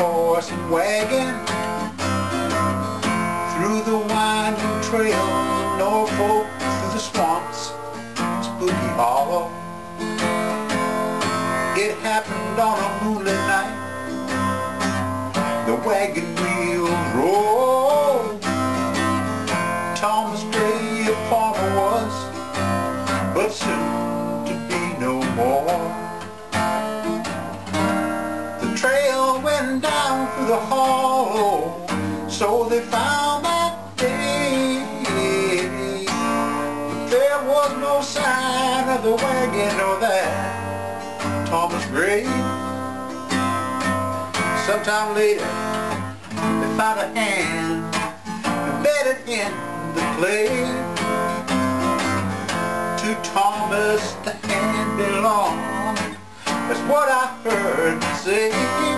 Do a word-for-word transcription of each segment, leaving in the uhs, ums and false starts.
horse and wagon through the winding trails of Norfolk, through the swamps, Spooky Hollow. It happened on a moonlit night. The wagon wheels rolled. Thomas Gray, a farmer was, but soon to be no more. The trail went down through the hollow, so they found that day. But there was no sign of the wagon or that Thomas Gray. Sometime later, they found a hand embedded in the clay. To Thomas the hand belonged, that's what I heard them say.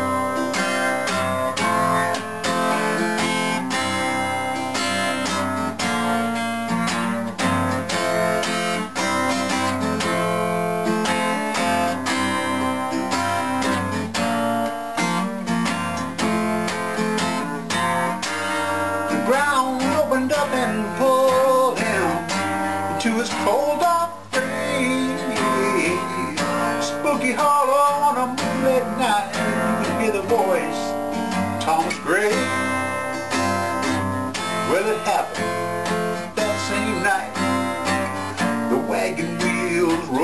The ground opened up and pulled him into his cold dark grave. Spooky Hollow on a moonlit night, you could hear the voice of Thomas Gray. Well, it happened that same night. The wagon wheels rolled.